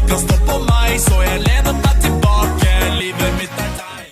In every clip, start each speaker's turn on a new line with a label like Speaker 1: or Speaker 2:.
Speaker 1: kan stå på mig, så jag lener mig tillbaka. Livet mitt är time.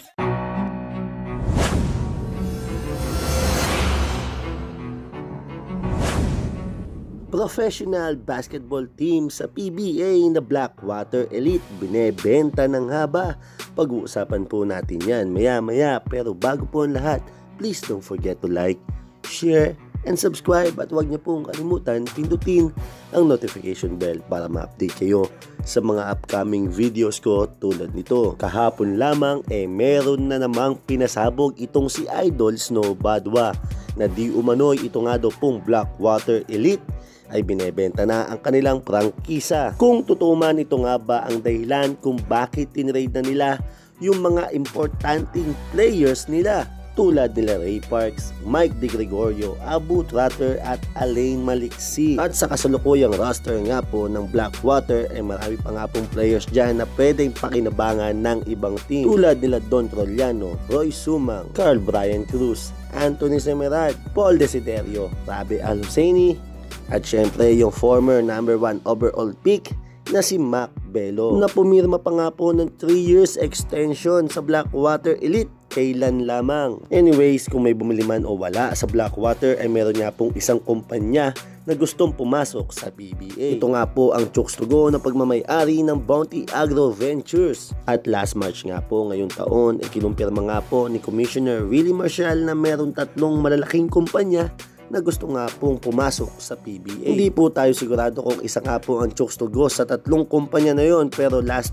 Speaker 2: Professional basketball team sa PBA na Blackwater Elite binebenta ng haba. Pag-uusapan po natin yan maya-maya, pero bago po ang lahat, please don't forget to like, share, and subscribe, at huwag niyo pong kalimutan pindutin ang notification bell para ma-update kayo sa mga upcoming videos ko tulad nito. Kahapon lamang meron na namang pinasabog itong si Idol Snow Badwa na di umano'y ito nga daw pong Blackwater Elite ay binebenta na ang kanilang prangkisa. Kung totoo man, ito nga ba ang dahilan kung bakit tinrade na nila yung mga importanteng players nila tulad nila Ray Parks, Mike De Gregorio, Abu Trotter at Alain Maliksi. At sa kasalukuyang roster nga po ng Blackwater ay marami pa nga pong players dyan na pwedeng pakinabangan ng ibang team tulad nila Don Trollano, Roy Sumang, Carl Brian Cruz, Anthony Semerad, Paul Desiderio, Rabi Al-Husseini, at syempre yung former number 1 overall pick na si Mac Bello na pumirma pa nga po ng 3 years extension sa Blackwater Elite kailan lamang. Anyways, kung may bumili man o wala sa Blackwater ay meron nga pong isang kumpanya na gustong pumasok sa PBA. Ito nga po ang Chooks to go na pagmamay-ari ng Bounty Agro Ventures. At last March nga po ngayong taon ay kinumpirma nga po ni Commissioner Willie Marshall na meron 3 malalaking kumpanya na gusto nga pong pumasok sa PBA. Hindi po tayo sigurado kung isa nga po ang Chooks to go sa 3 kumpanya na yon, pero last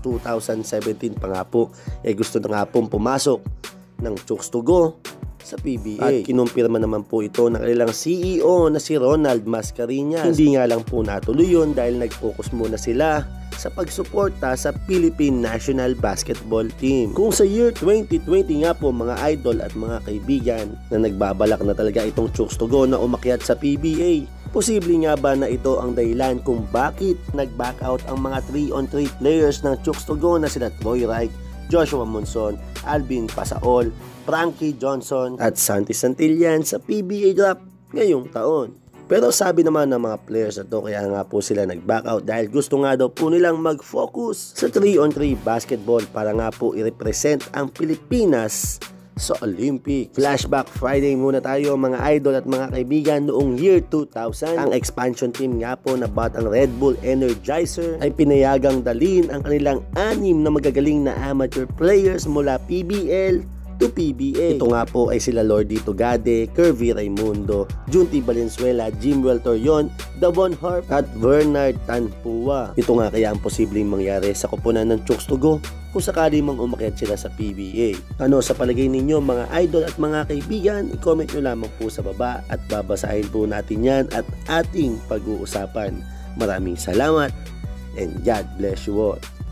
Speaker 2: 2017 pa nga po gusto na nga pong pumasok ng Chooks to go sa PBA. At kinumpirma naman po ito ng kanilang CEO na si Ronald Mascareñas. Hindi nga lang po natuloy yun dahil nag-focus muna sila sa pagsuporta sa Philippine National Basketball Team. Kung sa year 2020 nga po mga idol at mga kaibigan na nagbabalak na talaga itong Chooks to go na umakyat sa PBA, posible nga ba na ito ang dahilan kung bakit nag-back out ang mga 3-on-3 players ng Chooks to go na sila Troy Rike, Joshua Munzon, Alvin Pasaol, Frankie Johnson at Santi Santillan sa PBA draft ngayong taon. Pero sabi naman ng mga players na to, kaya nga po sila nag-back out dahil gusto nga daw po nilang mag-focus sa 3-on-3 basketball para nga po i-represent ang Pilipinas sa Olympics. Flashback Friday muna tayo mga idol at mga kaibigan. Noong year 2000, ang expansion team nga po na batang Red Bull Energizer ay pinayagang dalhin ang kanilang 6 na magagaling na amateur players mula PBL to PBA. Ito nga po ay sila Lordito Gade, Kirby Raimundo, Junti Valenzuela, Jimwell Torion, Davon Harp at Bernard Tanpua. Ito nga kaya ang posibleng mangyari sa koponan ng Chooks to go kung sakali mang umakyat sila sa PBA. Ano sa palagay ninyo mga idol at mga kaibigan? I-comment nyo lamang po sa baba at babasahin po natin yan at ating pag-uusapan. Maraming salamat and God bless you all.